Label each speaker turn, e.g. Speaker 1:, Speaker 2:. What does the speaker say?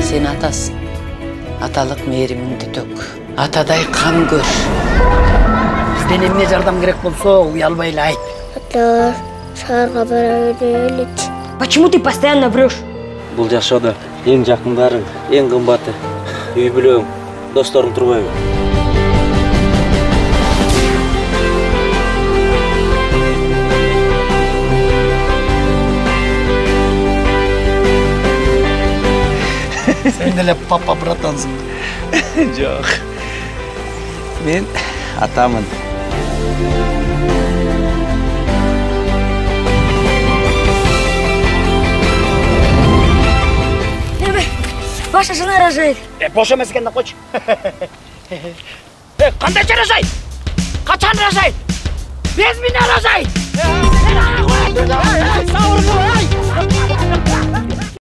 Speaker 1: Sen atasın. Аталық мейіріміңді төк. Атадай қам көр.
Speaker 2: Бізден емне жардам керек болса, уялбайлы айт.
Speaker 3: Аталар, шаһарға бара берелік.
Speaker 4: Почему ты постоянно врешь?
Speaker 5: Бұл жашоодо ең жақындарың, ең қымбаты. Үй бүлөң, досторың турбайбы?
Speaker 2: Sen de papa bratансың.
Speaker 5: Жоқ. Мен атамын.
Speaker 4: Ваша жена рожает.
Speaker 2: Бош емес екен, қойшы. Қандайша рожает? Қачан рожает? Без меня рожает! Сауыр бол, ай!